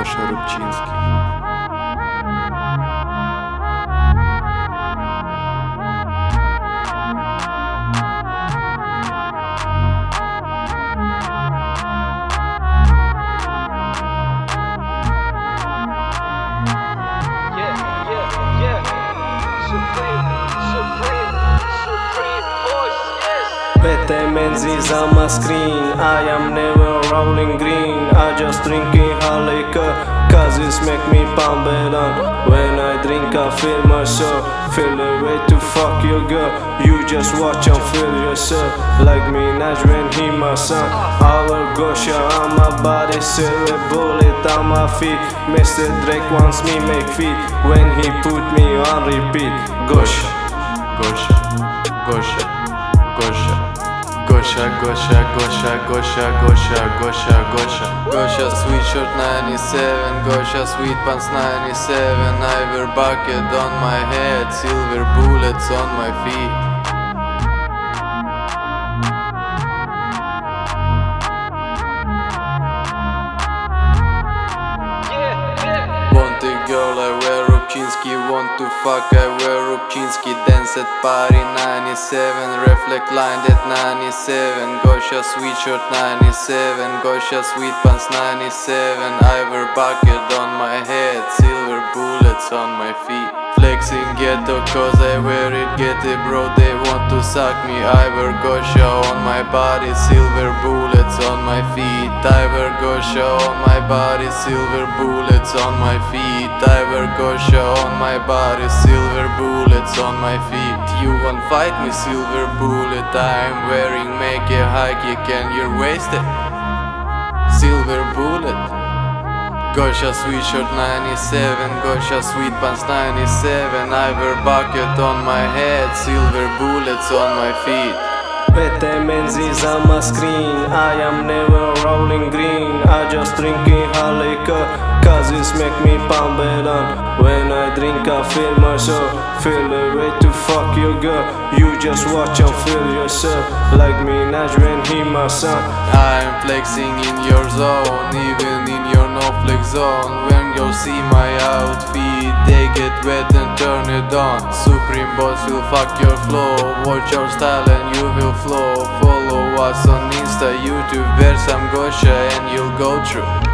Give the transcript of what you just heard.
Гоша Рубчинский. Better menzies on my screen, I am never rolling green. I just drinking hard liquor, cause it make me pump it on. When I drink I feel myself, feel the way to fuck your girl. You just watch and feel yourself, like me Naj when he my son. Our Gosha on my body, silver bullet on my feet. Mr. Drake wants me make feet, when he put me on repeat. Gosha, Gosha, Gosha, Gosha, Gosha, Gosha, Gosha, Gosha, Gosha, Gosha, Gosha. Gosha sweatshirt 97, Gosha sweet pants 97. Ivory bucket on my head, silver bullets on my feet. Want a girl, I wear Rubchinski. Want to fuck, I wear Rubchinski. Dance at party 97, reflect line at 97. Gosha sweatshirt 97, Gosha sweet pants 97. Ivory bucket on my head, silver bullets on my feet. Flexing ghetto cause I wear it, get it bro, they want to suck me. Ivory Gosha on my body, silver bullets on my feet. Ivory Gosha on my body, silver bullets on my feet. Ivory Gosha on my body, silver bullets on my feet. You won't fight me, silver bullet. I'm wearing make a high kick and you're wasted. Silver bullet. Gosha sweatshirt 97, Gosha sweet pants 97. Ivory bucket on my head, silver bullets on my feet. Better menzies on my screen, I am never rolling green. I just drinking hard liquor, cause it make me pump it on. When I drink I feel myself, feel the way to fuck your girl. You just watch and feel yourself, like me Naj when he my son. I'm flexing in your zone, even in your no-flex zone. When you see my outfit, they get wet and turn it on. Supreme boss will fuck your flow, watch our style and you will flow. Follow us on Insta, YouTube, wear some Gosha and you'll go through.